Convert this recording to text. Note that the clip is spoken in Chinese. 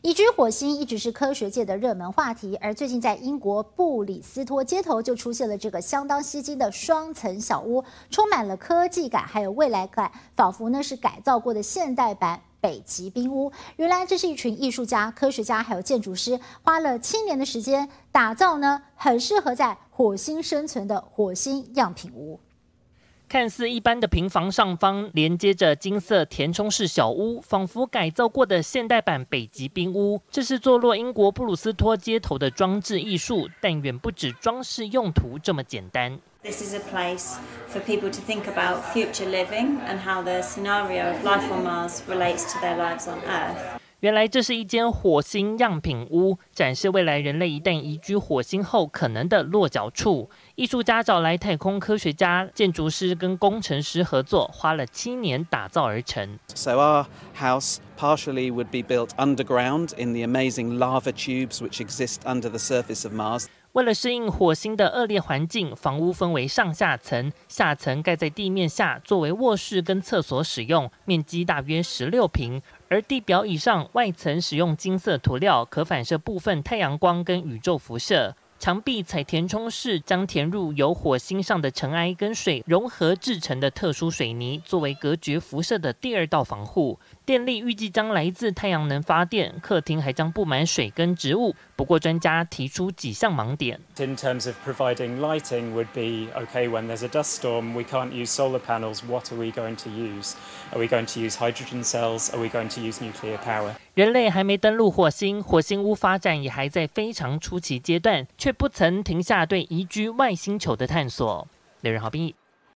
移居火星一直是科学界的热门话题，而最近在英国布里斯托街头就出现了这个相当吸睛的双层小屋，充满了科技感还有未来感，仿佛呢是改造过的现代版北极冰屋。原来这是一群艺术家、科学家还有建筑师花了7年的时间打造呢，很适合在火星生存的火星样品屋。 看似一般的平房上方连接着金色填充式小屋，仿佛改造过的现代版北极冰屋。这是坐落英国布鲁斯托街头的装置艺术，但远不止装饰用途这么简单。 This is a place for people to think about future living and how the scenario of life on Mars relates to their lives on Earth. 原来这是一间火星样品屋，展示未来人类一旦移居火星后可能的落脚处。艺术家找来太空科学家、建筑师跟工程师合作，花了7年打造而成。 So our house partially would be built underground in the amazing lava tubes which exist under the surface of Mars. 为了适应火星的恶劣环境，房屋分为上下层，下层盖在地面下，作为卧室跟厕所使用，面积大约16平。而地表以上外层使用金色涂料，可反射部分太阳光跟宇宙辐射。墙壁采填充式，将填入由火星上的尘埃跟水融合制成的特殊水泥，作为隔绝辐射的第2道防护。电力预计将来自太阳能发电，客厅还将布满水跟植物。不过专家提出几项盲点。 In terms of providing lighting would be, okay, when there's a dust storm, we can't use solar panels. What are we going to use? Are we going to use hydrogen cells? Are we going to use nuclear power? 人类还没登陆火星，火星屋发展也还在非常初期阶段，却不曾停下对移居外星球的探索。刘仁豪编译。